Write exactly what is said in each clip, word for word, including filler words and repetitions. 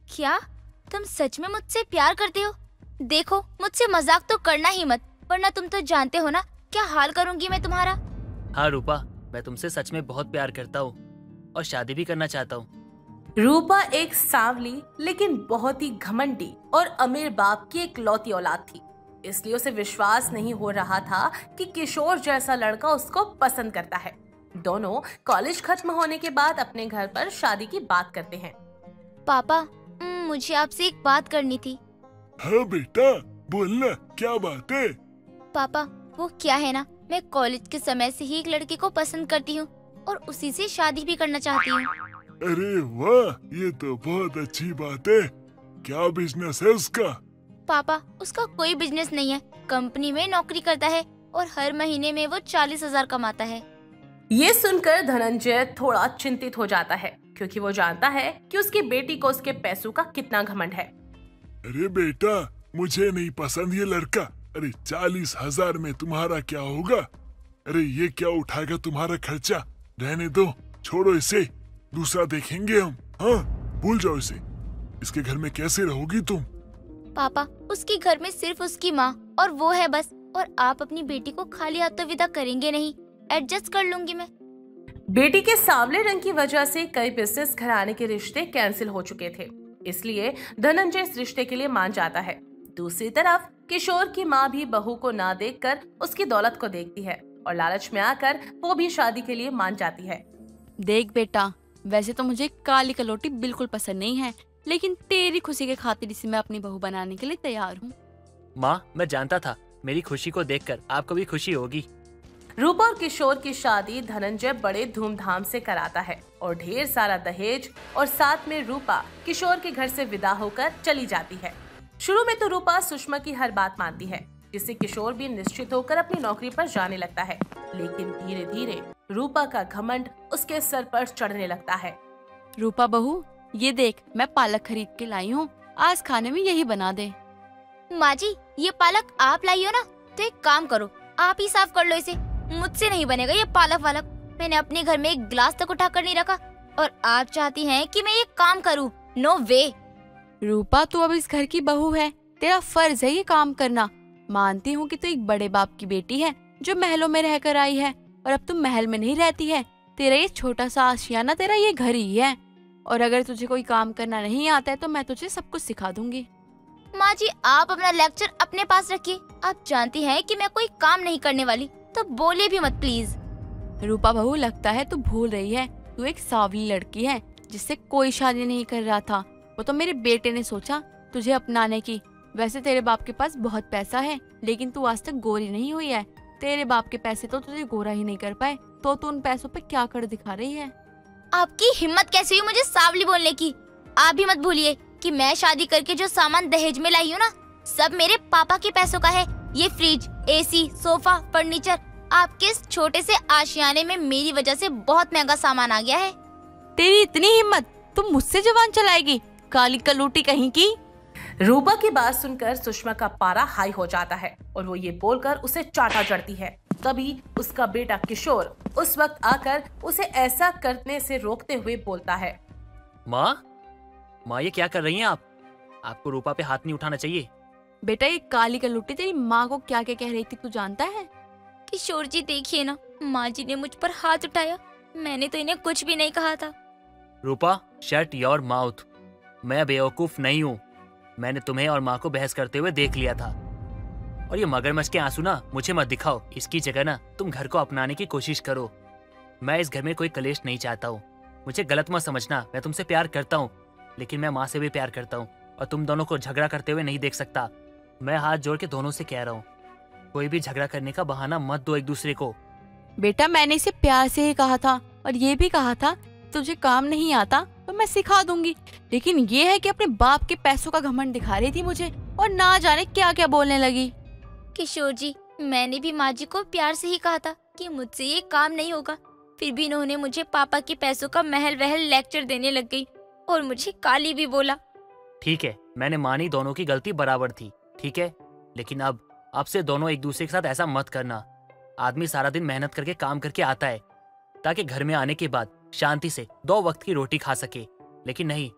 क्या तुम सच में मुझसे प्यार करते हो? देखो, मुझसे मजाक तो करना ही मत, वरना तुम तो जानते हो ना क्या हाल करूंगी मैं तुम्हारा। हाँ रूपा, मैं तुमसे सच में बहुत प्यार करता हूँ और शादी भी करना चाहता हूँ। रूपा एक सांवली लेकिन बहुत ही घमंडी और अमीर बाप की एक लौती औलाद थी, इसलिए उसे विश्वास नहीं हो रहा था कि किशोर जैसा लड़का उसको पसंद करता है। दोनों कॉलेज खत्म होने के बाद अपने घर पर शादी की बात करते हैं। पापा, मुझे आपसे एक बात करनी थी। हाँ बेटा, बोलना, क्या बात है? पापा, वो क्या है ना, मैं कॉलेज के समय से ही एक लड़के को पसंद करती हूँ और उसी से शादी भी करना चाहती हूँ। अरे वाह, ये तो बहुत अच्छी बात है। क्या बिजनेस है उसका? पापा, उसका कोई बिजनेस नहीं है, कंपनी में नौकरी करता है और हर महीने में वो चालीस हजार कमाता है। ये सुनकर धनंजय थोड़ा चिंतित हो जाता है, क्योंकि वो जानता है कि उसकी बेटी को उसके पैसों का कितना घमंड है। अरे बेटा, मुझे नहीं पसंद ये लड़का। अरे चालीस हजार में तुम्हारा क्या होगा? अरे ये क्या उठाएगा तुम्हारा खर्चा? रहने दो, छोड़ो इसे, दूसरा देखेंगे हम। हाँ, भूल जाओ इसे। इसके घर में कैसे रहोगी तुम? पापा, उसके घर में सिर्फ उसकी माँ और वो है बस, और आप अपनी बेटी को खाली हाथों विदा करेंगे नहीं, एडजस्ट कर लूंगी मैं। बेटी के सांवले रंग की वजह से कई बिजनेस घराने के रिश्ते कैंसिल हो चुके थे, इसलिए धनंजय इस रिश्ते के लिए मान जाता है। दूसरी तरफ किशोर की माँ भी बहू को ना देखकर उसकी दौलत को देखती है और लालच में आकर वो भी शादी के लिए मान जाती है। देख बेटा, वैसे तो मुझे काली कलौटी बिल्कुल पसंद नहीं है, लेकिन तेरी खुशी के खातिर इसे मैं अपनी बहू बनाने के लिए तैयार हूँ। माँ, मैं जानता था मेरी खुशी को देखकर आपको भी खुशी होगी। रूपा और किशोर की शादी धनंजय बड़े धूमधाम से कराता है और ढेर सारा दहेज, और साथ में रूपा किशोर के घर से विदा होकर चली जाती है। शुरू में तो रूपा सुषमा की हर बात मानती है, जिससे किशोर भी निश्चित होकर अपनी नौकरी पर जाने लगता है, लेकिन धीरे धीरे रूपा का घमंड उसके सर पर चढ़ने लगता है। रूपा बहू, ये देख, मैं पालक खरीद के लाई हूँ, आज खाने में यही बना दे। माँ जी, ये पालक आप लाई हो ना, तो एक काम करो, आप ही साफ कर लो इसे, मुझसे नहीं बनेगा ये पालक वालक। मैंने अपने घर में एक गिलास तक उठा कर नहीं रखा और आप चाहती हैं कि मैं ये काम करूँ? नो वे। रूपा, तू अब इस घर की बहू है, तेरा फर्ज है ये काम करना। मानती हूँ कि तू एक बड़े बाप की बेटी है जो महलों में रहकर आई है, और अब तुम महल में नहीं रहती है। तेरा ये छोटा सा आशियाना तेरा ये घर ही है, और अगर तुझे कोई काम करना नहीं आता है तो मैं तुझे सब कुछ सिखा दूंगी। माँ जी, आप अपना लेक्चर अपने पास रखिए, आप जानती हैं कि मैं कोई काम नहीं करने वाली, तो बोले भी मत प्लीज। रूपा बहू, लगता है तू भूल रही है, तू एक सांवली लड़की है जिससे कोई शादी नहीं कर रहा था। वो तो मेरे बेटे ने सोचा तुझे अपनाने की। वैसे तेरे बाप के पास बहुत पैसा है, लेकिन तू आज तक गोरी नहीं हुई है। तेरे बाप के पैसे तो तुझे गोरा ही नहीं कर पाए, तो तू उन पैसों पे क्या कर दिखा रही है? आपकी हिम्मत कैसे हुई मुझे सांवली बोलने की? आप भी मत भूलिए कि मैं शादी करके जो सामान दहेज में लाई हूँ ना, सब मेरे पापा के पैसों का है। ये फ्रिज, एसी, सोफा, फर्नीचर, आपके इस छोटे से आशियाने में मेरी वजह से बहुत महंगा सामान आ गया है। तेरी इतनी हिम्मत, तुम मुझसे जबान चलाएगी, काली कलूटी कहीं की। रूपा की बात सुनकर सुषमा का पारा हाई हो जाता है और वो ये बोलकर उसे चाटा चढ़ती है। तभी उसका बेटा किशोर उस वक्त आकर उसे ऐसा करने से रोकते हुए बोलता है, माँ, माँ ये क्या कर रही हैं आप? आपको रूपा पे हाथ नहीं उठाना चाहिए। बेटा, ये काली कलूटी तेरी माँ को क्या क्या कह रही थी तू जानता है? किशोर जी देखिए ना, माँ जी ने मुझ पर हाथ उठाया, मैंने तो इन्हें कुछ भी नहीं कहा था। Rupa, shut your mouth. मैं बेवकूफ नहीं हूँ, मैंने तुम्हें और माँ को बहस करते हुए देख लिया था। और ये मगरमच्छ के आंसू ना मुझे मत दिखाओ, इसकी जगह ना तुम घर को अपनाने की कोशिश करो। मैं इस घर में कोई कलेश नहीं चाहता हूँ, मुझे गलत मत समझना। मैं तुमसे प्यार करता हूँ, लेकिन मैं माँ से भी प्यार करता हूँ और तुम दोनों को झगड़ा करते हुए नहीं देख सकता। मैं हाथ जोड़ के दोनों से कह रहा हूँ, कोई भी झगड़ा करने का बहाना मत दो एक दूसरे को। बेटा, मैंने इसे प्यार से ही कहा था, और ये भी कहा था तुझे काम नहीं आता तो मैं सिखा दूंगी, लेकिन ये है कि अपने बाप के पैसों का घमंड दिखा रही थी मुझे, और ना जाने क्या क्या बोलने लगी। किशोर जी, मैंने भी माँ जी को प्यार से ही कहा था कि मुझसे ये काम नहीं होगा, फिर भी इन्होंने मुझे पापा के पैसों का महल वहल लेक्चर देने लग गई और मुझे काली भी बोला। ठीक है, मैंने मानी दोनों की गलती बराबर थी, ठीक है, लेकिन अब अब से दोनों एक दूसरे के साथ ऐसा मत करना। आदमी सारा दिन मेहनत करके काम करके आता है ताकि घर में आने के बाद शांति से दो वक्त की रोटी खा सके, लेकिन नहीं,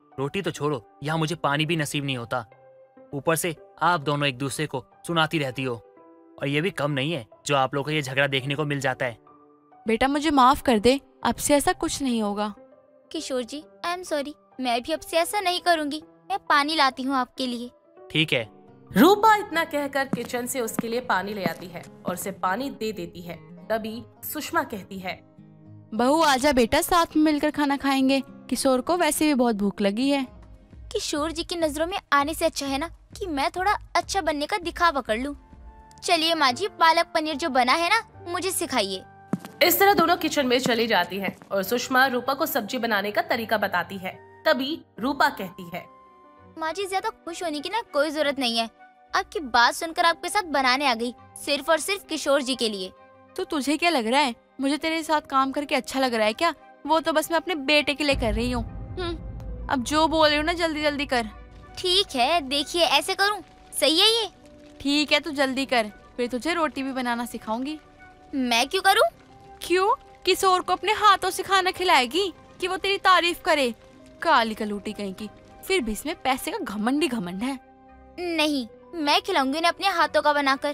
रोटी तो छोड़ो, यहाँ मुझे पानी भी नसीब नहीं होता। ऊपर से आप दोनों एक दूसरे को सुनाती रहती हो, और ये भी कम नहीं है जो आप लोगों को ये झगड़ा देखने को मिल जाता है। बेटा मुझे माफ कर दे, अब से ऐसा कुछ नहीं होगा। किशोर जी, आई एम सॉरी, मैं भी अब से ऐसा नहीं करूँगी। मैं पानी लाती हूँ आपके लिए। ठीक है। रूपा इतना कहकर किचन से उसके लिए पानी ले आती है और उसे पानी दे देती है। तभी सुषमा कहती है, बहू आजा बेटा, साथ में मिलकर खाना खाएंगे। किशोर को वैसे भी बहुत भूख लगी है। किशोर जी की नजरों में आने से अच्छा है ना कि मैं थोड़ा अच्छा बनने का दिखावा कर लूं। चलिए माँ जी, पालक पनीर जो बना है ना, मुझे सिखाइए। इस तरह दोनों किचन में चली जाती हैं और सुषमा रूपा को सब्जी बनाने का तरीका बताती है। तभी रूपा कहती है, माँ जी ज्यादा खुश होने की ना कोई जरूरत नहीं है। आपकी बात सुनकर आपके साथ बनाने आ गई, सिर्फ और सिर्फ किशोर जी के लिए। तो तुझे क्या लग रहा है, मुझे तेरे साथ काम करके अच्छा लग रहा है क्या? वो तो बस मैं अपने बेटे के लिए कर रही हूँ। अब जो बोल रही हूँ ना, जल्दी जल्दी कर। ठीक है, देखिए ऐसे करूँ, सही है ये? ठीक है, तू जल्दी कर, फिर तुझे रोटी भी बनाना सिखाऊंगी। मैं क्यों करूँ? क्यों? किशोर को अपने हाथों से खाना खिलाएगी कि वो तेरी तारीफ करे? काली कलूटी कहीं की, फिर भी इसमें पैसे का घमंड ही घमंड है। नहीं, मैं खिलाऊंगी उन्हें अपने हाथों का बनाकर।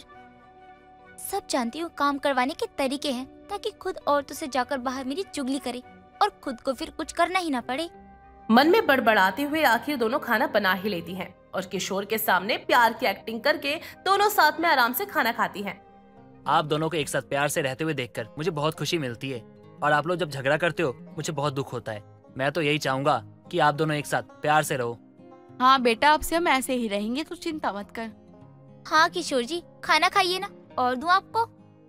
सब जानती हूँ काम करवाने के तरीके हैं, ताकि खुद औरतों से जाकर बाहर मेरी चुगली करे और खुद को फिर कुछ करना ही ना पड़े। मन में बड़बड़ाते हुए आखिर दोनों खाना बना ही लेती हैं और किशोर के सामने प्यार की एक्टिंग करके दोनों साथ में आराम से खाना खाती हैं। आप दोनों को एक साथ प्यार से रहते हुए देखकर मुझे बहुत खुशी मिलती है, और आप लोग जब झगड़ा करते हो मुझे बहुत दुख होता है। मैं तो यही चाहूंगा कि आप दोनों एक साथ प्यार से रहो। हाँ बेटा, अब से हम ऐसे ही रहेंगे, तू चिंता मत कर। हाँ किशोर जी, खाना खाइए ना, और दूं आपको?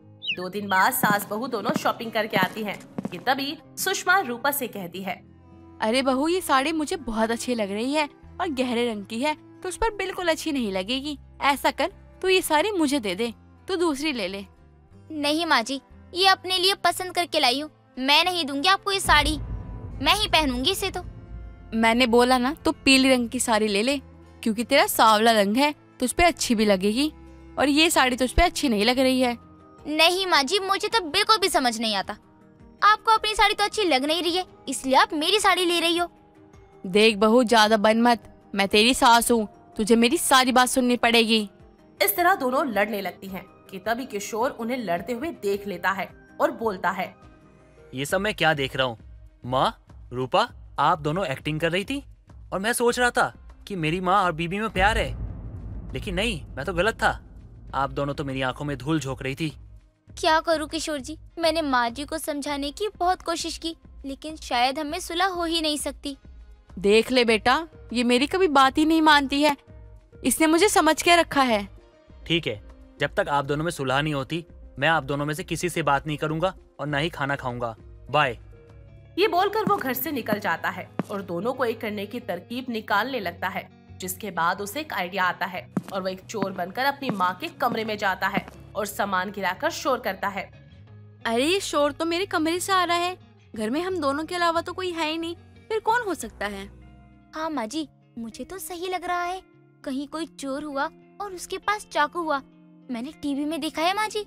दो दिन बाद सास बहू दोनों शॉपिंग करके आती हैं कि तभी सुषमा रूपा से कहती है, अरे बहू, ये साड़ी मुझे बहुत अच्छी लग रही है और गहरे रंग की है, तो उस पर बिल्कुल अच्छी नहीं लगेगी। ऐसा कर, तू ये साड़ी मुझे दे दे, तू दूसरी ले ले। नहीं माँ जी, ये अपने लिए पसंद करके लाई हूँ, मैं नहीं दूंगी आपको ये साड़ी, मैं ही पहनूंगी इसे। तो मैंने बोला ना, तू पीली रंग की साड़ी ले ले, क्योंकि तेरा सांवला रंग है, तुझ पे अच्छी भी लगेगी, और ये साड़ी तुझ पे अच्छी नहीं लग रही है। नहीं माँ जी, मुझे तो बिल्कुल भी समझ नहीं आता। आपको अपनी साड़ी तो अच्छी लग नहीं रही है, इसलिए आप मेरी साड़ी ले रही हो। देख बहू, ज्यादा बन मत, मैं तेरी सास हूँ, तुझे मेरी सारी बात सुननी पड़ेगी। इस तरह दोनों लड़ने लगती हैं कि तभी किशोर उन्हें लड़ते हुए देख लेता है और बोलता है, ये सब मैं क्या देख रहा हूँ? माँ, रूपा, आप दोनों एक्टिंग कर रही थी और मैं सोच रहा था कि मेरी माँ और बीबी में प्यार है, लेकिन नहीं, मैं तो गलत था। आप दोनों तो मेरी आंखों में धूल झोंक रही थी। क्या करूँ किशोर जी, मैंने माँ जी को समझाने की बहुत कोशिश की, लेकिन शायद हमें सुलह हो ही नहीं सकती। देख ले बेटा, ये मेरी कभी बात ही नहीं मानती है, इसने मुझे समझ के रखा है। ठीक है, जब तक आप दोनों में सुलह नहीं होती, मैं आप दोनों में से किसी से बात नहीं करूंगा और ना ही खाना खाऊंगा। बाय। ये बोलकर वो घर से निकल जाता है और दोनों को एक करने की तरकीब निकालने लगता है, जिसके बाद उसे एक आइडिया आता है और वो एक चोर बनकर अपनी माँ के कमरे में जाता है और सामान गिराकर शोर करता है। अरे ये शोर तो मेरे कमरे से आ रहा है, घर में हम दोनों के अलावा तो कोई है ही नहीं, फिर कौन हो सकता है? हाँ माँ जी, मुझे तो सही लग रहा है, कहीं कोई चोर हुआ और उसके पास चाकू हुआ, मैंने टीवी में देखा है माँ जी।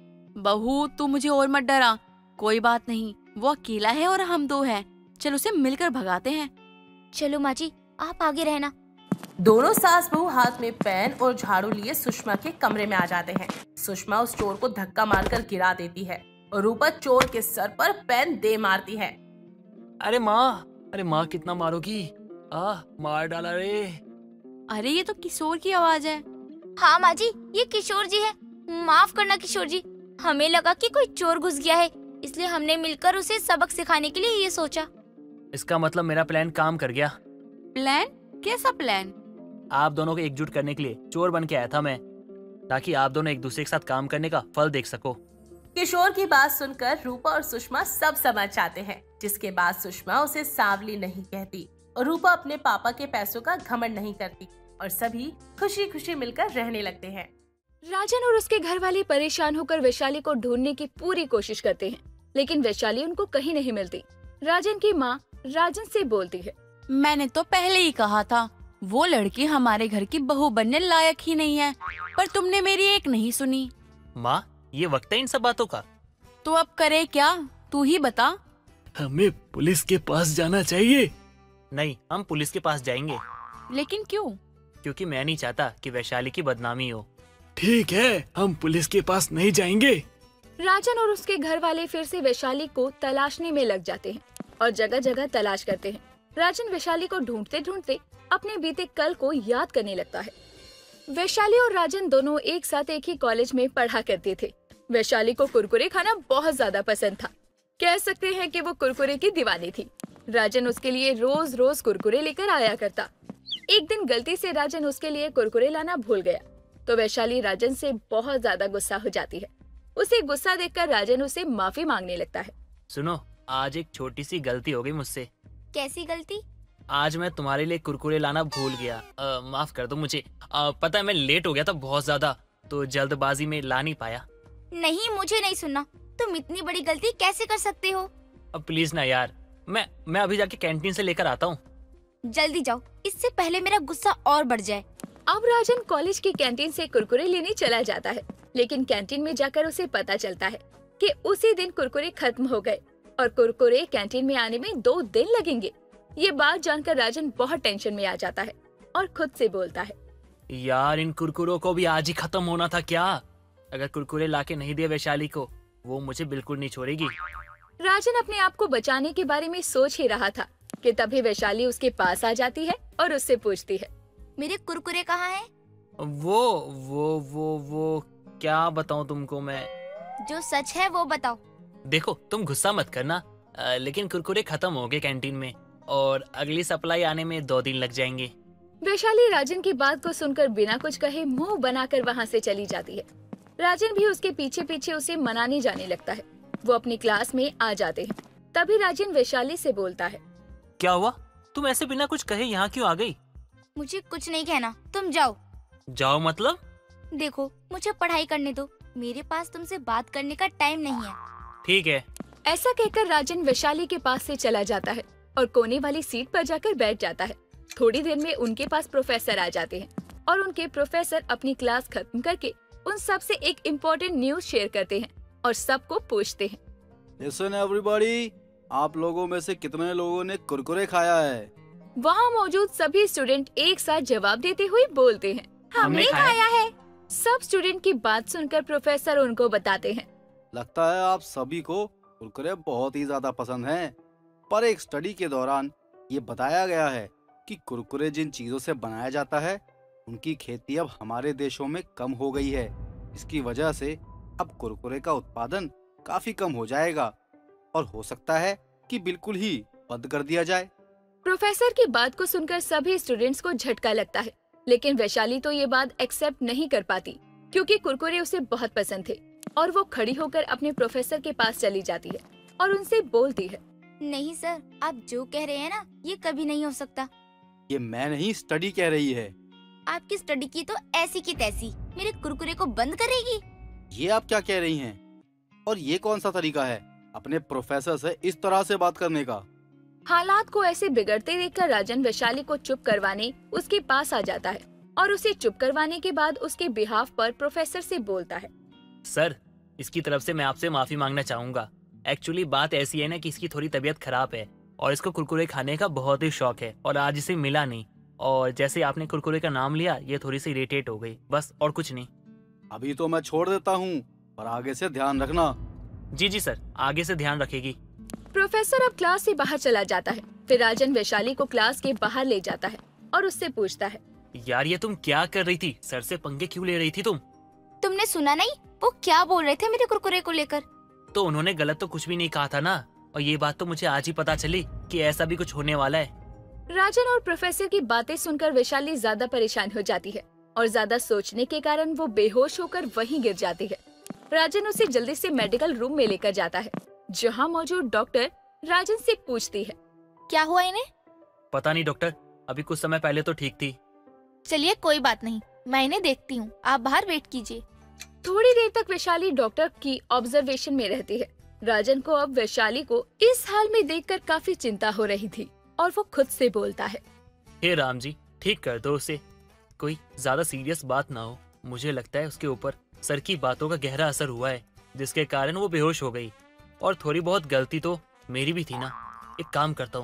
बहू तू मुझे और मत डरा, कोई बात नहीं, वो अकेला है और हम दो हैं, चल उसे मिलकर भगाते हैं। चलो माँ जी, आप आगे रहना। दोनों सास बहू हाथ में पेन और झाड़ू लिए सुषमा के कमरे में आ जाते हैं। सुषमा उस चोर को धक्का मारकर गिरा देती है और रूपा चोर के सर पर पेन दे मारती है। अरे माँ, अरे माँ कितना मारोगी? आ, मार डाला रे। अरे ये तो किशोर की आवाज है। हाँ माँ जी, ये किशोर जी है, माफ करना किशोर जी, हमें लगा कि कोई चोर घुस गया है, इसलिए हमने मिलकर उसे सबक सिखाने के लिए ये सोचा। इसका मतलब मेरा प्लान काम कर गया। प्लान? कैसा प्लान? आप दोनों को एकजुट करने के लिए चोर बन के आया था मैं, ताकि आप दोनों एक दूसरे के साथ काम करने का फल देख सको। किशोर की बात सुनकर रूपा और सुषमा सब समझ जाते हैं, जिसके बाद सुषमा उसे सांवली नहीं कहती और रूपा अपने पापा के पैसों का घमंड नहीं करती और सभी खुशी खुशी मिलकर रहने लगते हैं। राजन और उसके घर वाले परेशान होकर वैशाली को ढूंढने की पूरी कोशिश करते हैं, लेकिन वैशाली उनको कहीं नहीं मिलती। राजन की माँ राजन से बोलती है, मैंने तो पहले ही कहा था, वो लड़की हमारे घर की बहू बनने लायक ही नहीं है, पर तुमने मेरी एक नहीं सुनी। माँ, ये वक्त है इन सब बातों का। तो अब करे क्या, तू ही बता। हमें पुलिस के पास जाना चाहिए। नहीं, हम पुलिस के पास जाएंगे, लेकिन क्यों? क्योंकि मैं नहीं चाहता कि वैशाली की बदनामी हो। ठीक है, हम पुलिस के पास नहीं जाएंगे। राजन और उसके घर वाले फिर से वैशाली को तलाशने में लग जाते हैं और जगह जगह तलाश करते हैं। राजन वैशाली को ढूंढते ढूंढते अपने बीते कल को याद करने लगता है। वैशाली और राजन दोनों एक साथ एक ही कॉलेज में पढ़ा करते थे। वैशाली को कुरकुरे खाना बहुत ज्यादा पसंद था। कह सकते हैं कि वो कुरकुरे की दीवानी थी। राजन उसके लिए रोज रोज कुरकुरे लेकर आया करता। एक दिन गलती से राजन उसके लिए कुरकुरे लाना भूल गया तो वैशाली राजन से बहुत ज्यादा गुस्सा हो जाती है। उसे गुस्सा देखकर राजन उसे माफी मांगने लगता है। सुनो, आज एक छोटी सी गलती हो गई मुझसे। कैसी गलती? आज मैं तुम्हारे लिए कुरकुरे लाना भूल गया। आ, माफ कर दो मुझे। आ, पता है मैं लेट हो गया था बहुत ज्यादा, तो जल्दबाजी में ला नहीं पाया। नहीं, मुझे नहीं सुनना। तुम इतनी बड़ी गलती कैसे कर सकते हो? अब प्लीज ना यार, मैं मैं अभी जाके कैंटीन से लेकर आता हूँ। जल्दी जाओ, इससे पहले मेरा गुस्सा और बढ़ जाए। अब राजन कॉलेज की कैंटीन से कुरकुरे लेने चला जाता है, लेकिन कैंटीन में जाकर उसे पता चलता है कि उसी दिन कुरकुरे खत्म हो गए और कुरकुरे कैंटीन में आने में दो दिन लगेंगे। ये बात जानकर राजन बहुत टेंशन में आ जाता है और खुद से बोलता है, यार इन कुरकुरों को भी आज ही खत्म होना था क्या? अगर कुरकुरे लाके नहीं दिए वैशाली को, वो मुझे बिल्कुल नहीं छोड़ेगी। राजन अपने आप को बचाने के बारे में सोच ही रहा था कि तभी वैशाली उसके पास आ जाती है और उससे पूछती है, मेरे कुरकुरे कहाँ हैं? वो वो वो वो क्या बताऊं तुमको मैं? जो सच है वो बताओ। देखो, तुम गुस्सा मत करना, आ, लेकिन कुरकुरे खत्म हो गए कैंटीन में और अगली सप्लाई आने में दो दिन लग जाएंगे। वैशाली राजन की बात को सुनकर बिना कुछ कहे मुंह बनाकर वहाँ से चली जाती है। राजन भी उसके पीछे पीछे उसे मनाने जाने लगता है। वो अपनी क्लास में आ जाते हैं। तभी राजन वैशाली से बोलता है, क्या हुआ? तुम ऐसे बिना कुछ कहे यहाँ क्यों आ गई? मुझे कुछ नहीं कहना, तुम जाओ। जाओ मतलब? देखो, मुझे पढ़ाई करने दो, मेरे पास तुमसे बात करने का टाइम नहीं है। ठीक है। ऐसा कहकर राजन वैशाली के पास से चला जाता है और कोने वाली सीट पर जाकर बैठ जाता है। थोड़ी देर में उनके पास प्रोफेसर आ जाते हैं और उनके प्रोफेसर अपनी क्लास खत्म करके उन सब से एक इम्पोर्टेंट न्यूज शेयर करते हैं और सबको पूछते हैं, लिसन एवरीबॉडी, आप लोगों में से कितने लोगों ने कुरकुरे खाया है? वहाँ मौजूद सभी स्टूडेंट एक साथ जवाब देते हुए बोलते हैं, हमने खाया है। सब स्टूडेंट की बात सुनकर प्रोफेसर उनको बताते हैं, लगता है आप सभी को कुरकुरे बहुत ही ज्यादा पसंद हैं। पर एक स्टडी के दौरान ये बताया गया है कि कुरकुरे जिन चीजों से बनाया जाता है उनकी खेती अब हमारे देशों में कम हो गई है। इसकी वजह से अब कुरकुरे का उत्पादन काफी कम हो जाएगा और हो सकता है कि बिल्कुल ही बंद कर दिया जाए। प्रोफेसर की बात को सुनकर सभी स्टूडेंट्स को झटका लगता है, लेकिन वैशाली तो ये बात एक्सेप्ट नहीं कर पाती क्योंकि कुरकुरे उसे बहुत पसंद थे और वो खड़ी होकर अपने प्रोफेसर के पास चली जाती है और उनसे बोलती है, नहीं सर, आप जो कह रहे हैं ना, ये कभी नहीं हो सकता। ये मैं नहीं, स्टडी कह रही है। आपकी स्टडी की तो ऐसी की तैसी मेरे कुरकुरे को बंद करेगी? ये आप क्या कह रही हैं? और ये कौन सा तरीका है अपने प्रोफेसर से इस तरह से बात करने का? हालात को ऐसे बिगड़ते देखकर राजन वैशाली को चुप करवाने उसके पास आ जाता है और उसे चुप करवाने के बाद उसके बिहाफ पर प्रोफेसर से बोलता है, सर, इसकी तरफ से मैं आपसे माफी मांगना चाहूंगा। एक्चुअली बात ऐसी है ना कि इसकी थोड़ी तबीयत खराब है और इसको कुरकुरे खाने का बहुत ही शौक है और आज इसे मिला नहीं, और जैसे आपने कुरकुरे का नाम लिया ये थोड़ी सी इरिटेट हो गई, बस और कुछ नहीं। अभी तो मैं छोड़ देता हूँ, पर आगे से ध्यान रखना। जी जी सर, आगे से ध्यान रखेगी। प्रोफेसर अब क्लास से बाहर चला जाता है। फिर राजन वैशाली को क्लास के बाहर ले जाता है और उससे पूछता है, यार ये तुम क्या कर रही थी? सर से पंगे क्यों ले रही थी तुम? तुमने सुना नहीं वो क्या बोल रहे थे मेरे कुरकुरे को लेकर? तो उन्होंने गलत तो कुछ भी नहीं कहा था ना, और ये बात तो मुझे आज ही पता चली कि ऐसा भी कुछ होने वाला है। राजन और प्रोफेसर की बातें सुनकर वैशाली ज्यादा परेशान हो जाती है और ज्यादा सोचने के कारण वो बेहोश होकर वहीं गिर जाती है। राजन उसे जल्दी से मेडिकल रूम में लेकर जाता है, जहां मौजूद डॉक्टर राजन से पूछती है, क्या हुआ इन्हें? पता नहीं डॉक्टर, अभी कुछ समय पहले तो ठीक थी। चलिए कोई बात नहीं, मैं इन्हें देखती हूँ, आप बाहर वेट कीजिए। थोड़ी देर तक वैशाली डॉक्टर की ऑब्जर्वेशन में रहती है। राजन को अब वैशाली को इस हाल में देखकर काफी चिंता हो रही थी और वो खुद से बोलता है, हे राम जी, ठीक कर दो उसे, कोई ज्यादा सीरियस बात ना हो। मुझे लगता है उसके ऊपर सर की बातों का गहरा असर हुआ है, जिसके कारण वो बेहोश हो गई, और थोड़ी बहुत गलती तो मेरी भी थी ना। एक काम करता हूँ,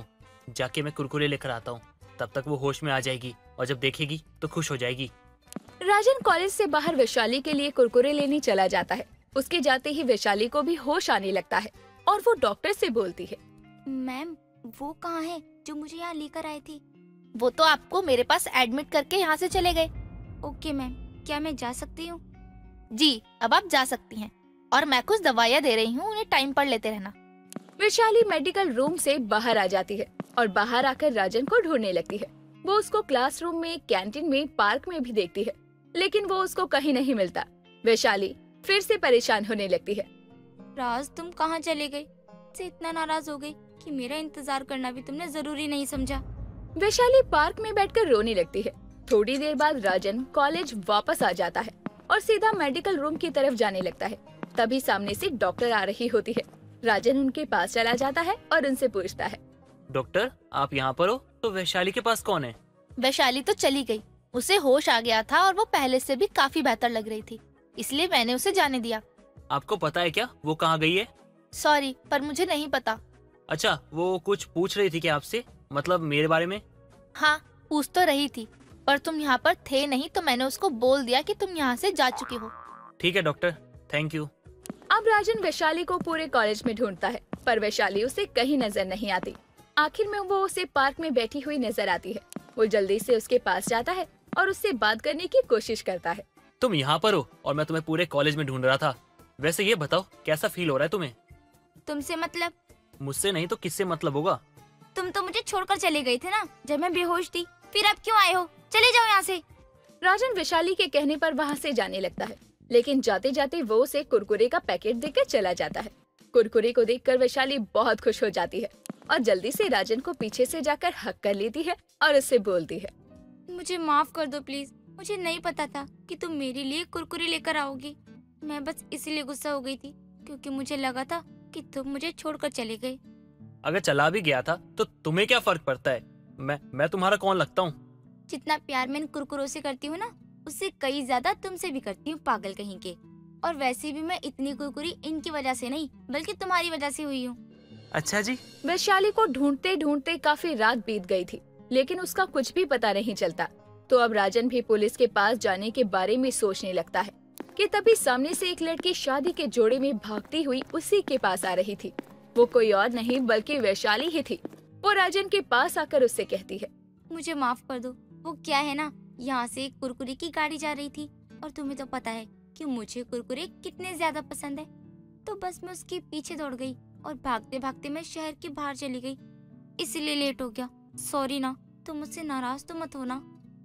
जाके मैं कुरकुरे लेकर आता हूँ। तब तक वो होश में आ जाएगी और जब देखेगी तो खुश हो जाएगी। राजन कॉलेज से बाहर वैशाली के लिए कुरकुरे लेने चला जाता है। उसके जाते ही वैशाली को भी होश आने लगता है और वो डॉक्टर से बोलती है, मैम वो कहाँ है जो मुझे यहाँ लेकर आए थे? वो तो आपको मेरे पास एडमिट करके यहाँ से चले गए। ओके मैम, क्या मैं जा सकती हूँ? जी, अब आप जा सकती हैं और मैं कुछ दवाइयाँ दे रही हूँ, उन्हें टाइम पर लेते रहना। वैशाली मेडिकल रूम से बाहर आ जाती है और बाहर आकर राजन को ढूंढने लगती है। वो उसको क्लासरूम में, कैंटीन में, पार्क में भी देखती है, लेकिन वो उसको कहीं नहीं मिलता। वैशाली फिर से परेशान होने लगती है। राज, तुम कहाँ चले गए? से इतना नाराज हो गई कि मेरा इंतजार करना भी तुमने जरूरी नहीं समझा। वैशाली पार्क में बैठकर रोने लगती है। थोड़ी देर बाद राजन कॉलेज वापस आ जाता है और सीधा मेडिकल रूम की तरफ जाने लगता है। तभी सामने से डॉक्टर आ रही होती है। राजन उनके पास चला जाता है और उनसे पूछता है, डॉक्टर आप यहाँ पर हो तो वैशाली के पास कौन है? वैशाली तो चली गई, उसे होश आ गया था और वो पहले से भी काफी बेहतर लग रही थी, इसलिए मैंने उसे जाने दिया। आपको पता है क्या वो कहाँ गई है? सॉरी, पर मुझे नहीं पता। अच्छा, वो कुछ पूछ रही थी क्या आपसे, मतलब मेरे बारे में? हाँ, पूछ तो रही थी, पर तुम यहाँ पर थे नहीं तो मैंने उसको बोल दिया कि तुम यहाँ से जा चुके हो। ठीक है डॉक्टर, थैंक यू। अब राजन वैशाली को पूरे कॉलेज में ढूंढता है, पर वैशाली उसे कहीं नजर नहीं आती। आखिर में वो उसे पार्क में बैठी हुई नजर आती है। वो जल्दी से उसके पास जाता है और उससे बात करने की कोशिश करता है। तुम यहाँ पर हो और मैं तुम्हें पूरे कॉलेज में ढूंढ रहा था। वैसे ये बताओ कैसा फील हो रहा है तुम्हें? तुमसे मतलब? मुझसे नहीं तो किससे मतलब होगा? तुम तो मुझे छोड़कर चले गए थे ना जब मैं बेहोश थी, फिर अब क्यों आए हो? चले जाओ यहाँ से। राजन वैशाली के कहने पर वहाँ से जाने लगता है, लेकिन जाते जाते वो उसे कुरकुरे का पैकेट देकर चला जाता है। कुरकुरे को देखकर वैशाली बहुत खुश हो जाती है और जल्दी से राजन को पीछे से जाकर हक कर लेती है और उससे बोलती है, मुझे माफ कर दो प्लीज, मुझे नहीं पता था कि तुम मेरे लिए कुरकुरे लेकर आओगी। मैं बस इसीलिए गुस्सा हो गई थी क्योंकि मुझे लगा था कि तुम मुझे छोड़कर चले गए। अगर चला भी गया था तो तुम्हें क्या फर्क पड़ता है? मैं मैं तुम्हारा कौन लगता हूँ? जितना प्यार मैं इन कुरकुरों से करती हूँ ना, उससे कई ज्यादा तुमसे भी करती हूँ, पागल कहीं के। और वैसे भी मैं इतनी कुरकुरी इनकी वजह से नहीं बल्कि तुम्हारी वजह से हुई हूँ। अच्छा जी। वैशाली को ढूंढते ढूंढते काफी रात बीत गई थी, लेकिन उसका कुछ भी पता नहीं चलता। तो अब राजन भी पुलिस के पास जाने के बारे में सोचने लगता है कि तभी सामने से एक लड़की शादी के जोड़े में भागती हुई उसी के पास आ रही थी। वो कोई और नहीं बल्कि वैशाली ही थी। वो राजन के पास आकर उससे कहती है, मुझे माफ कर दो। वो क्या है ना, यहाँ से एक कुरकुरे की गाड़ी जा रही थी और तुम्हें तो पता है कि मुझे कुरकुरे कितने ज्यादा पसंद है, तो बस मैं उसके पीछे दौड़ गई और भागते भागते मैं शहर के बाहर चली गई, इसलिए लेट हो गया। सॉरी ना, तुम मुझसे नाराज तो मत होना।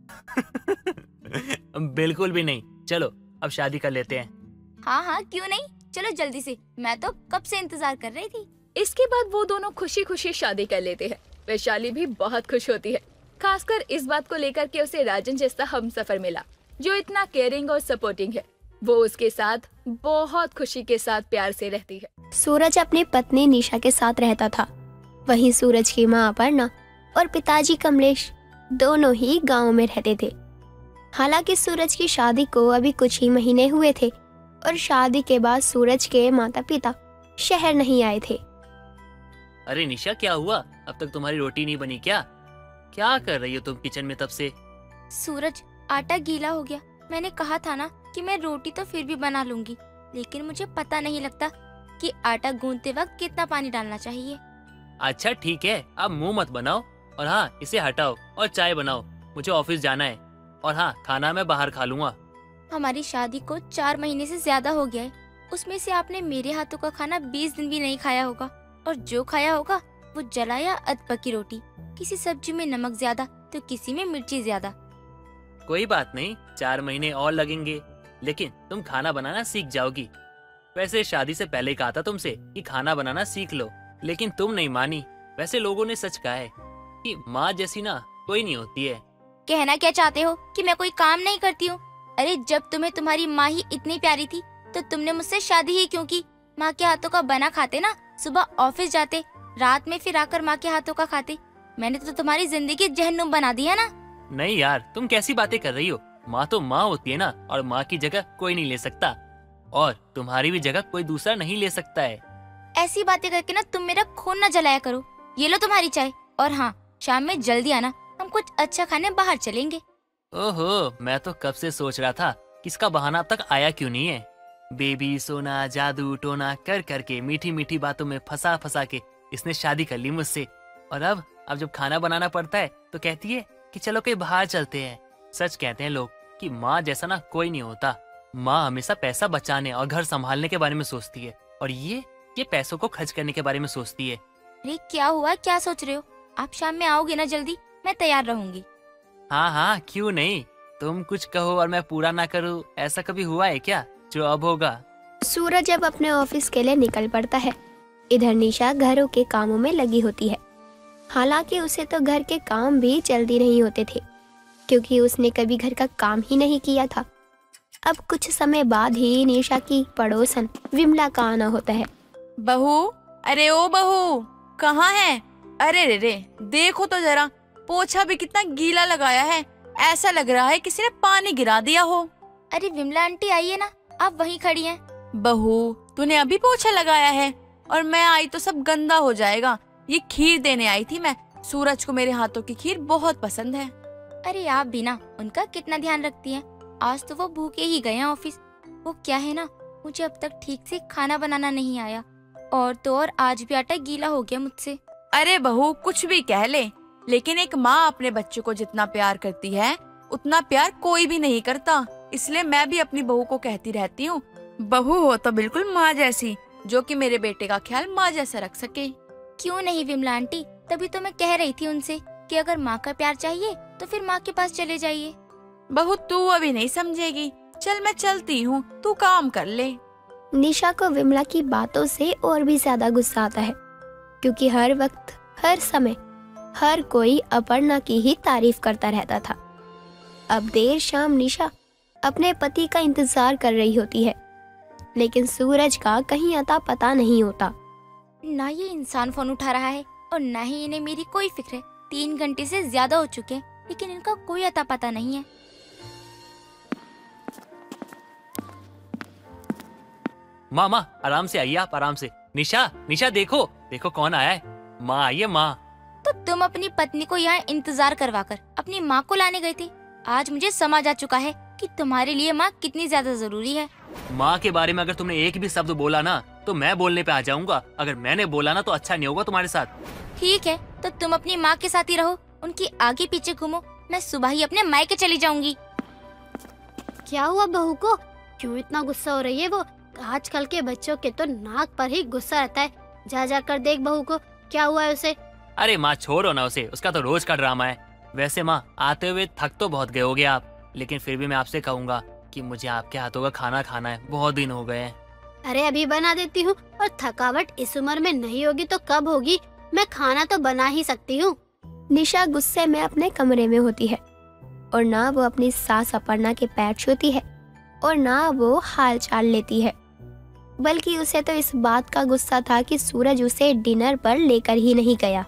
बिल्कुल भी नहीं। चलो अब शादी कर लेते हैं। हाँ हाँ क्यों नहीं, चलो जल्दी से, मैं तो कब से इंतजार कर रही थी। इसके बाद वो दोनों खुशी खुशी शादी कर लेते हैं। वैशाली भी बहुत खुश होती है, खासकर इस बात को लेकर के उसे राजन जैसा हमसफर मिला जो इतना केयरिंग और सपोर्टिंग है। वो उसके साथ बहुत खुशी के साथ प्यार से रहती है। सूरज अपनी पत्नी निशा के साथ रहता था। वहीं सूरज की मां अपर्णा और पिताजी कमलेश दोनों ही गांव में रहते थे। हालांकि सूरज की शादी को अभी कुछ ही महीने हुए थे और शादी के बाद सूरज के माता पिता शहर नहीं आए थे। अरे निशा, क्या हुआ? अब तक तुम्हारी रोटी नहीं बनी क्या? क्या कर रही हो तुम किचन में तब से? सूरज, आटा गीला हो गया। मैंने कहा था ना कि मैं रोटी तो फिर भी बना लूंगी, लेकिन मुझे पता नहीं लगता कि आटा गूंदते वक्त कितना पानी डालना चाहिए। अच्छा ठीक है, अब मुंह मत बनाओ और हाँ इसे हटाओ और चाय बनाओ, मुझे ऑफिस जाना है। और हाँ, खाना मैं बाहर खा लूंगा। हमारी शादी को चार महीने से ज्यादा हो गया है, उसमें से आपने मेरे हाथों का खाना बीस दिन भी नहीं खाया होगा, और जो खाया होगा वो जला या अधपकी रोटी। किसी सब्जी में नमक ज्यादा तो किसी में मिर्ची ज्यादा। कोई बात नहीं, चार महीने और लगेंगे, लेकिन तुम खाना बनाना सीख जाओगी। वैसे शादी से पहले कहा था तुमसे कि खाना बनाना सीख लो, लेकिन तुम नहीं मानी। वैसे लोगों ने सच कहा है कि माँ जैसी ना कोई नहीं होती है। कहना क्या चाहते हो कि मैं कोई काम नहीं करती हूँ? अरे जब तुम्हें तुम्हारी माँ ही इतनी प्यारी थी तो तुमने मुझसे शादी ही क्यों की? माँ के हाथों का बना खाते ना, सुबह ऑफिस जाते, रात में फिर आकर माँ के हाथों का खाते। मैंने तो तुम्हारी जिंदगी जहन्नुम बना दी है ना। नहीं यार, तुम कैसी बातें कर रही हो? माँ तो माँ होती है ना, और माँ की जगह कोई नहीं ले सकता, और तुम्हारी भी जगह कोई दूसरा नहीं ले सकता है। ऐसी बातें करके ना तुम मेरा खून न जलाया करो। ये लो तुम्हारी चाय, और हाँ शाम में जल्दी आना, हम कुछ अच्छा खाने बाहर चलेंगे। ओहो, मैं तो कब से सोच रहा था कि इसका बहाना अब तक आया क्यों नहीं है। बेबी सोना जादू टोना कर करके मीठी मीठी बातों में फंसा फंसा के इसने शादी कर ली मुझसे, और अब अब जब खाना बनाना पड़ता है तो कहती है कि चलो कहीं बाहर चलते हैं। सच कहते हैं लोग कि माँ जैसा ना कोई नहीं होता। माँ हमेशा पैसा बचाने और घर संभालने के बारे में सोचती है, और ये ये पैसों को खर्च करने के बारे में सोचती है। अरे क्या हुआ, क्या सोच रहे हो? आप शाम में आओगे ना जल्दी? मैं तैयार रहूंगी। हाँ हाँ, क्यों नहीं। तुम कुछ कहो और मैं पूरा ना करूँ, ऐसा कभी हुआ है क्या जो अब होगा? सूरज अब अपने ऑफिस के लिए निकल पड़ता है। इधर निशा घरों के कामों में लगी होती है। हालांकि उसे तो घर के काम भी जल्दी नहीं होते थे, क्योंकि उसने कभी घर का काम ही नहीं किया था। अब कुछ समय बाद ही निशा की पड़ोसन विमला का आना होता है। बहू, अरे ओ बहू, कहाँ है? अरे रे रे, देखो तो जरा, पोछा भी कितना गीला लगाया है, ऐसा लग रहा है किसी ने पानी गिरा दिया हो। अरे विमला आंटी आइए ना, आप वहीं खड़ी हैं। बहू, तूने अभी पोछा लगाया है और मैं आई तो सब गंदा हो जाएगा। ये खीर देने आई थी मैं, सूरज को मेरे हाथों की खीर बहुत पसंद है। अरे आप भी ना उनका कितना ध्यान रखती हैं। आज तो वो भूखे ही गए हैं ऑफिस। वो क्या है ना, मुझे अब तक ठीक से खाना बनाना नहीं आया, और तो और आज भी आटा गीला हो गया मुझसे। अरे बहू, कुछ भी कह ले, लेकिन एक माँ अपने बच्चे को जितना प्यार करती है उतना प्यार कोई भी नहीं करता। इसलिए मैं भी अपनी बहू को कहती रहती हूँ, बहू हो तो बिल्कुल माँ जैसी, जो कि मेरे बेटे का ख्याल माँ जैसा रख सके। क्यों नहीं विमला आंटी, तभी तो मैं कह रही थी उनसे कि अगर माँ का प्यार चाहिए तो फिर माँ के पास चले जाइए। बहू, तू अभी नहीं समझेगी। चल मैं चलती हूँ, तू काम कर ले। निशा को विमला की बातों से और भी ज्यादा गुस्सा आता है, क्योंकि हर वक्त हर समय हर कोई अपर्णा की ही तारीफ करता रहता था। अब देर शाम निशा अपने पति का इंतजार कर रही होती है, लेकिन सूरज का कहीं अता पता नहीं होता। ना ये इंसान फोन उठा रहा है और ना ही इन्हें मेरी कोई फिक्र है। तीन घंटे से ज्यादा हो चुके हैं, लेकिन इनका कोई अता पता नहीं है। माँ माँ, आराम से आइए आप, आराम से। निशा निशा, देखो देखो कौन आया है। माँ आइए माँ। तो तुम अपनी पत्नी को यहाँ इंतजार करवाकर अपनी माँ को लाने गए थे। आज मुझे समझ आ चुका है कि तुम्हारे लिए माँ कितनी ज्यादा जरूरी है। माँ के बारे में अगर तुमने एक भी शब्द बोला ना तो मैं बोलने पे आ जाऊंगा। अगर मैंने बोला ना तो अच्छा नहीं होगा तुम्हारे साथ। ठीक है, तो तुम अपनी माँ के साथ ही रहो, उनकी आगे पीछे घूमो। मैं सुबह ही अपने मायके चली जाऊंगी। क्या हुआ बहू को, क्यों इतना गुस्सा हो रही है वो? आजकल के बच्चों के तो नाक पर ही गुस्सा रहता है। जा जा कर देख बहू को, क्या हुआ है उसे। अरे माँ छोड़ो ना उसे, उसका तो रोज का ड्रामा है। वैसे माँ, आते हुए थक तो बहुत गए होगे आप, लेकिन फिर भी मैं आपसे कहूँगा कि मुझे आपके हाथों का खाना खाना है, बहुत दिन हो गए हैं। अरे अभी बना देती हूँ, और थकावट इस उम्र में नहीं होगी तो कब होगी? मैं खाना तो बना ही सकती हूँ। निशा गुस्से में अपने कमरे में होती है, और ना वो अपनी सास अपर्णा के पैर छूती है और ना वो हाल चाल लेती है, बल्कि उसे तो इस बात का गुस्सा था कि सूरज उसे डिनर पर लेकर ही नहीं गया।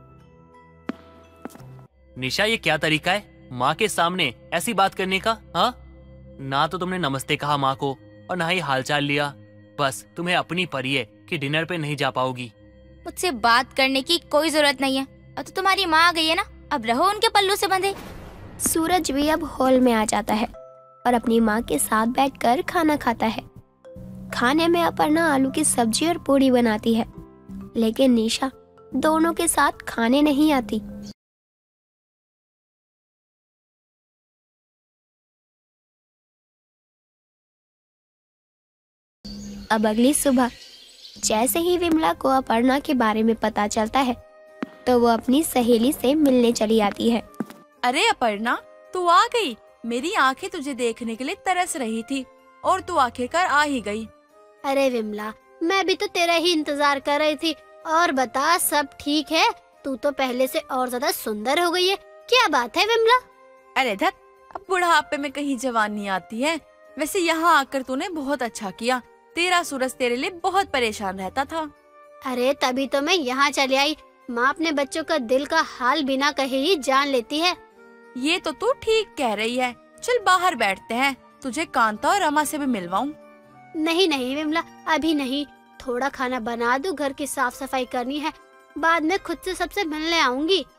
निशा, ये क्या तरीका है माँ के सामने ऐसी बात करने का? हाँ, ना तो तुमने नमस्ते कहा माँ को और ना ही हालचाल लिया। बस तुम्हें अपनी परी है कि डिनर पे नहीं जा पाओगी। मुझसे बात करने की कोई जरूरत नहीं है। अब तो तुम्हारी माँ आ गई है ना, अब रहो उनके पल्लू से बंधे। सूरज भी अब हॉल में आ जाता है और अपनी माँ के साथ बैठकर खाना खाता है। खाने में अपर्णा आलू की सब्जी और पूड़ी बनाती है, लेकिन निशा दोनों के साथ खाने नहीं आती। अब अगली सुबह जैसे ही विमला को अपर्णा के बारे में पता चलता है तो वो अपनी सहेली से मिलने चली आती है। अरे अपर्णा, तू आ गई। मेरी आंखें तुझे देखने के लिए तरस रही थी और तू आखिरकार आ ही गई। अरे विमला, मैं भी तो तेरा ही इंतजार कर रही थी। और बता, सब ठीक है? तू तो पहले से और ज्यादा सुंदर हो गई है। क्या बात है विमला? अरे धत, अब बुढ़ापे में कहीं जवानी आती है। वैसे यहाँ आकर तूने बहुत अच्छा किया। तेरा सूरज तेरे लिए बहुत परेशान रहता था। अरे तभी तो मैं यहाँ चली आई। माँ अपने बच्चों का दिल का हाल बिना कहे ही जान लेती है। ये तो तू ठीक कह रही है। चल बाहर बैठते हैं, तुझे कांता और रमा से भी मिलवाऊं। नहीं नहीं विमला, अभी नहीं। थोड़ा खाना बना दो, घर की साफ सफाई करनी है, बाद में खुद से सबसे मिलने आऊंगी।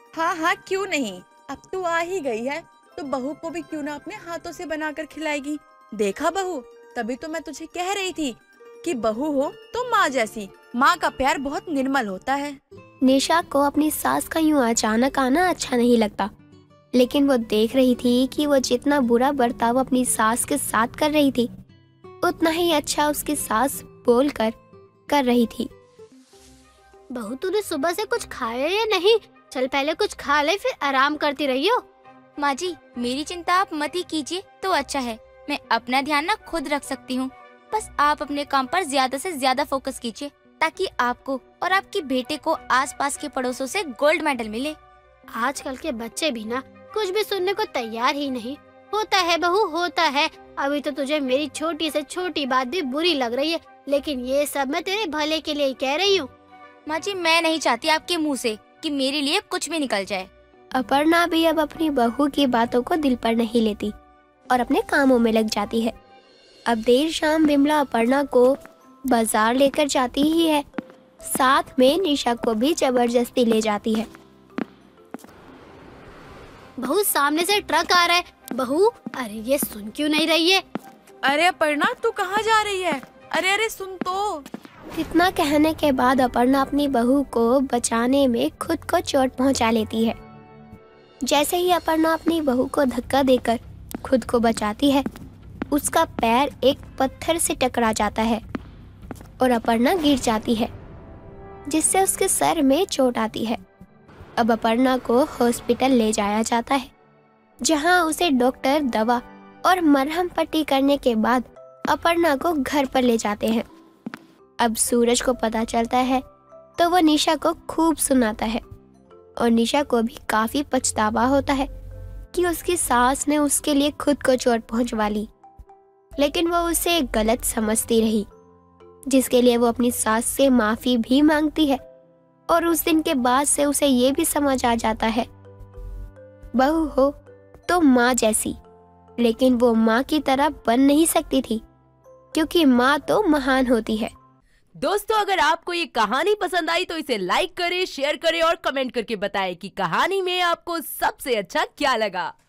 हाँ हाँ क्यों नहीं, अब तू आ ही गई है तो बहू को भी क्यों ना अपने हाथों से बनाकर खिलाएगी। देखा बहू, तभी तो मैं तुझे कह रही थी कि बहू हो तो माँ जैसी। माँ का प्यार बहुत निर्मल होता है। निशा को अपनी सास का यूं अचानक आना अच्छा नहीं लगता, लेकिन वो देख रही थी कि वो जितना बुरा बर्ताव अपनी सास के साथ कर रही थी, उतना ही अच्छा उसकी सास बोलकर कर रही थी। बहू तूने सुबह से कुछ खाया या नहीं? चल पहले कुछ खा ले फिर आराम करती रहियो। माँ जी, मेरी चिंता आप मत ही कीजिए तो अच्छा है। मैं अपना ध्यान ना खुद रख सकती हूँ। बस आप अपने काम पर ज्यादा से ज्यादा फोकस कीजिए ताकि आपको और आपके बेटे को आसपास के पड़ोसों से गोल्ड मेडल मिले। आजकल के बच्चे भी ना कुछ भी सुनने को तैयार ही नहीं। होता है बहू, होता है। अभी तो तुझे मेरी छोटी से छोटी बात भी बुरी लग रही है, लेकिन ये सब मैं तेरे भले के लिए ही कह रही हूँ। माँ जी, मैं नहीं चाहती आपके मुँह से कि मेरे लिए कुछ भी निकल जाए। अपर्णा भी अब अपनी बहू की बातों को दिल पर नहीं लेती और अपने कामों में लग जाती है। अब देर शाम बिमला अपर्णा को बाजार लेकर जाती ही है, साथ में निशा को भी जबरदस्ती ले जाती है। बहू सामने से ट्रक आ रहा है। बहू अरे ये सुन क्यों नहीं रही है? अरे अपर्णा तू कहाँ जा रही है? अरे अरे सुन तो। इतना कहने के बाद अपर्णा अपनी बहू को बचाने में खुद को चोट पहुंचा लेती है। जैसे ही अपर्णा अपनी बहू को धक्का देकर खुद को बचाती है, उसका पैर एक पत्थर से टकरा जाता है और अपर्णा गिर जाती है, जिससे उसके सर में चोट आती है। अब अपर्णा को हॉस्पिटल ले जाया जाता है, जहां उसे डॉक्टर दवा और मरहम पट्टी करने के बाद अपर्णा को घर पर ले जाते हैं। अब सूरज को पता चलता है तो वो निशा को खूब सुनाता है और निशा को भी काफी पछतावा होता है कि उसकी सास ने उसके लिए खुद को चोट पहुंचवा ली, लेकिन वो उसे गलत समझती रही, जिसके लिए वो अपनी सास से माफी भी मांगती है। और उस दिन के बाद से उसे ये भी समझ आ जाता है, बहू हो तो माँ जैसी, लेकिन वो माँ की तरह बन नहीं सकती थी, क्योंकि माँ तो महान होती है। दोस्तों, अगर आपको ये कहानी पसंद आई तो इसे लाइक करें, शेयर करें और कमेंट करके बताएं कि कहानी में आपको सबसे अच्छा क्या लगा।